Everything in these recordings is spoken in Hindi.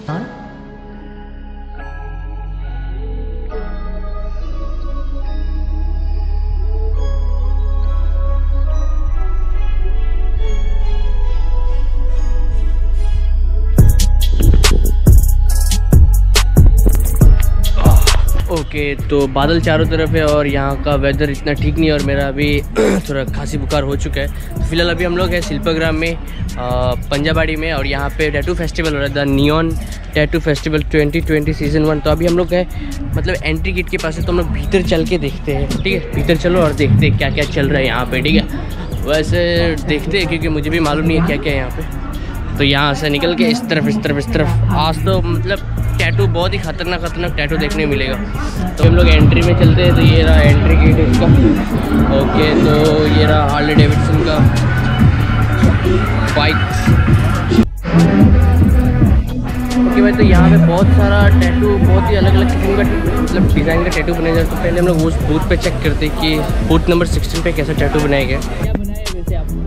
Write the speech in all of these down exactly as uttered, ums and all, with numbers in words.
ओके okay, तो बादल चारों तरफ है और यहाँ का वेदर इतना ठीक नहीं है और मेरा अभी थोड़ा खांसी बुखार हो चुका है। तो फिलहाल अभी हम लोग हैं शिल्पग्राम में, पंजाबाड़ी में, और यहाँ पे टैटू फेस्टिवल हो रहा था, neon tattoo festival twenty twenty season one. तो अभी हम लोग हैं मतलब एंट्री गेट के पास है, तो हम लोग भीतर चल के देखते हैं। ठीक है, भीतर चलो और देखते हैं क्या क्या चल रहा है यहाँ पे। ठीक है, वैसे देखते हैं क्योंकि मुझे भी मालूम नहीं है क्या क्या है यहाँ पे। तो यहाँ से निकल के इस तरफ इस तरफ इस तरफ आज तो मतलब टैटू बहुत ही खतरनाक खतरनाक टैटू देखने मिलेगा। तो हम लोग एंट्री में चलते हैं। तो ये रहा एंट्री गेट इसका। ओके, तो ये रहा हार्ले डेविडसन का बाइक्स। ओके भाई, तो यहाँ पे बहुत सारा टैटू, बहुत ही अलग अलग किस्म का मतलब डिज़ाइन का टैटू बनाया जाता है। तो पहले हम लोग उस बूथ पे चेक करते हैं कि बूथ नंबर सिक्सटीन पे कैसा टैटू बनाया गया। क्या बनाया है वैसे आप?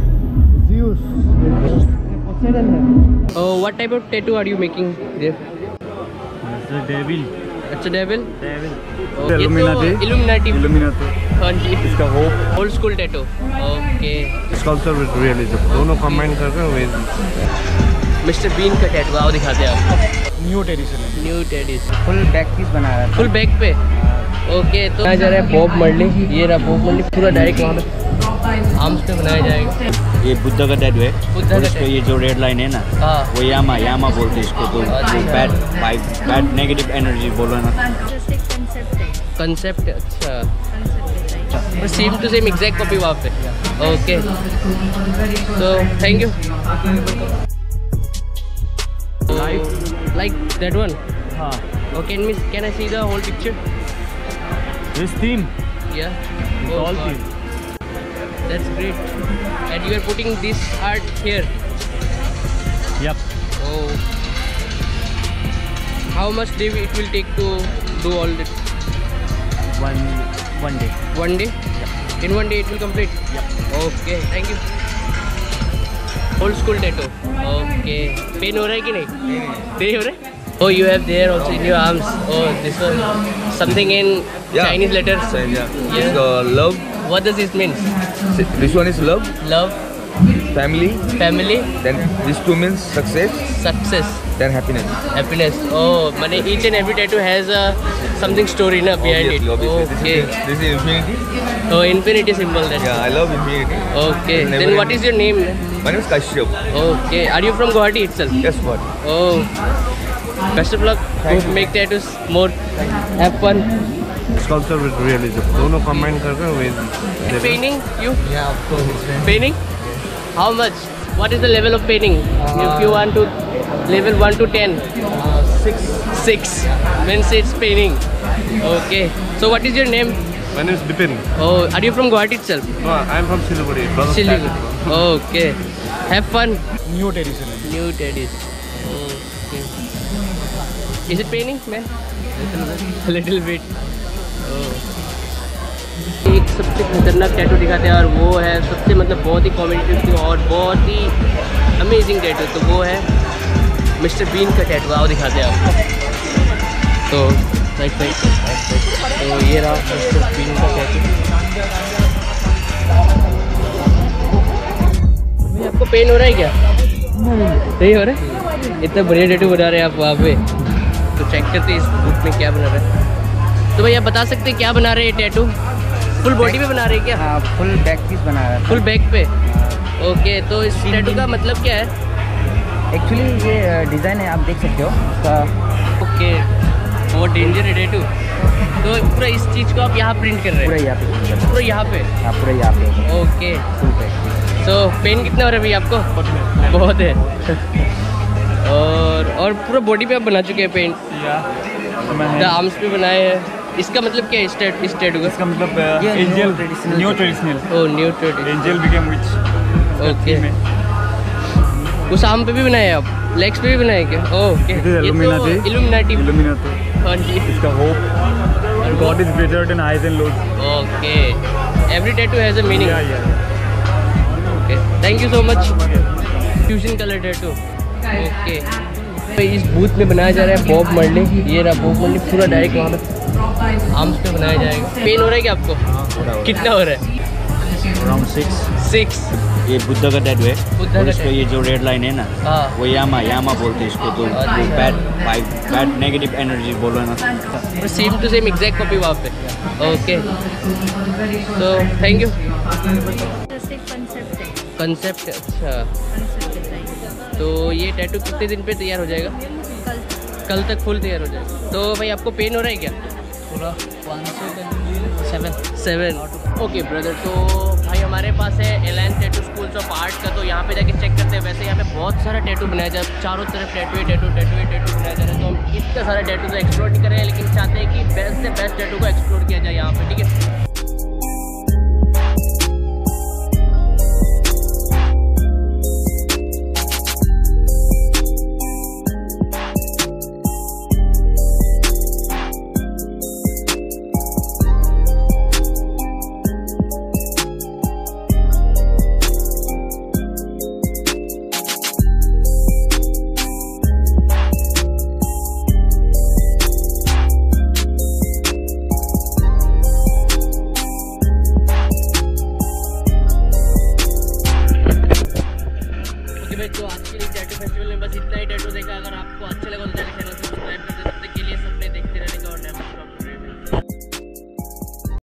Oh, what type of tattoo are you making there? It's a devil. It's a devil? Devil. Okay, Illuminati. So, Illuminati. Illuminati. हाँ जी। इसका hope. Old school tattoo. Okay. Sculpture with realism. दोनों combine करके with. मिस्टर बीन का टैटू आओ दिखाते हैं आपको। New tradition. New tradition. Full back piece बना रहा है। फुल बैक पे। ओके, तो यहाँ जा रहा है बॉब मर्ली। ये रहा बॉब मर्ली, पूरा डायरेक्ट वहाँ पे आर्म्स पे बनाया जाएगा। ये बुद्धा का टैटू है। बुद्धा का इसका ये जो रेड लाइन है ना, हाँ, वो यामा यामा बोलते हैं इसको। तो bad vibe, bad negative energy बोलो ना। कंसेप्ट अच्छा, same to same exact copy वहाँ पे। ओके, तो thank you. Like that one. हाँ। Okay, can I see the whole picture? This theme, या all theme. That's great. And you are putting this art here? Yep. Oh. How much day it will take to do all this? One one day. One day? Yep. In one day it will complete? Yep. Okay, thank you. Old school tattoo. Okay. Pain हो रहा है कि नहीं? नहीं हो रहा है? Oh, you have there also in your arms. Oh, this one. Something in Yeah. Chinese letters. So, yeah. Yeah. It's uh, love. What does this mean? This one is love, Love, family. family, Then this two means success. success, Then happiness. happiness. Oh, money. Each and every tattoo has a something story na behind Obviously, it. obviously. Okay. This is, this is infinity. Oh, infinity symbol. That. Yeah, I love infinity. Okay. Never Then what ending. is your name? My name is Kashyap. Okay. Are you from Guwahati itself? Guess what? Oh. Best of luck. Go Thank you. make tattoos more. Have fun. Sculpture with realism. दोनों combine करके with. Painting? You? Yeah, of course. Painting? How much? What is the level of painting? Uh, if you want to level one to ten. Uh, six. Six. Means it's painting. Okay. So what is your name? My name is Bipin. Oh, are you from Guwahati itself? No, I am from Siliguri. Siliguri. Okay. Have fun. New tradition. New teddies. Okay. Is it paining, man? A little bit. Oh. एक सबसे खतरनाक टैटू दिखाते हैं और वो है सबसे मतलब बहुत ही कॉमेडियन और बहुत ही अमेजिंग टैटू। तो वो है मिस्टर बीन का टैटू। आओ दिखाते हैं आपको। तो राइट राइट तो ये रहा मिस्टर बीन का टैटू। आपको पेन हो रहा है क्या? नहीं हो रहा है? इतना बढ़िया टैटू बना रहे हैं आप वहाँ पे। तो चेक करते हैं इस बुक में क्या बना रहा है। तो भैया बता सकते हैं क्या बना रहे हैं टैटू? फुल बॉडी पे बना रहे हैं क्या? हाँ, फुल बैक पीस बना रहा है। फुल बैक पे। ओके, तो इस टैटू का मतलब क्या है? एक्चुअली ये डिज़ाइन है, आप देख सकते हो इसका। ओके, बहुत डेंजर है टैटू। तो पूरा इस चीज़ को आप यहाँ प्रिंट कर रहे पूरा हैं? यहाँ पे। पूरा यहाँ पे? हाँ, पूरा यहाँ पे। ओके। Full back. तो पेन कितना हो रहा है भैया आपको? बहुत है। और और पूरा बॉडी पे आप बना चुके हैं पेंट? द आर्म्स पे बनाए हैं। इसका मतलब क्या है इस टैटू? इस टैटू का इसका मतलब angel new traditional. Oh, new traditional. Angel became witch. Okay. उस आर्म पे भी बनाए आप? लेग्स पे भी बनाए क्या? ओके। इल्यूमिनाटी। इल्यूमिनाटी। इल्यूमिनाटी। हाँ जी। इसका hope, God is greater than highs and lows. Okay. Every tattoo has a meaning. Yeah yeah okay, thank you so much. Fusion colour tattoo. Okay, तो इस बूथ में बनाया जा रहा है बॉब मर्ली। ये रहा बॉब मर्ली, पूरा डायरेक्ट वहाँ पे आर्म्स पे बनाया जाएगा। पेन हो रहा है क्या आपको? कितना हो रहा है? Around six six. ये बुद्ध का टैटू है। बुद्ध और का इसको tattoo। ये जो रेड लाइन है ना, हाँ। वो यामा यामा बोलते हैं इसको। तो अच्छा। Bad bike bad negative energy बोलो ना। Same to same exact copy वहाँ पे। ओके, तो थैंक यू। कंसेप्ट है, कंसेप्ट, अच्छा। Concept design. तो ये टैटू कितने दिन पे तैयार हो जाएगा? कल कल तक फुल तैयार हो जाएगा। तो भाई आपको पेन हो रहा है क्या? पूरा पाँच सौ सेवन सेवन। ओके ब्रदर, तो भाई हमारे पास है Alliance tattoo schools of art का, तो यहाँ पे जाके चेक करते हैं। वैसे यहाँ पे बहुत सारा टैटू बनाया जा रहा है, चारों तरफ टैटू ही टैटू टैटू ही टैटू बनाया जा रहा है। तो हम इतना सारा टैटू तो एक्सप्लोर नहीं कर रहे हैं, लेकिन चाहते हैं कि बेस्ट से बेस्ट टैटू को एक्सप्लोर किया जाए यहाँ पे, ठीक है। तो आज के लिए टैटू फेस्टिवल में बस इतना ही टैटू देखा। अगर आपको अच्छा लगा तो चैनल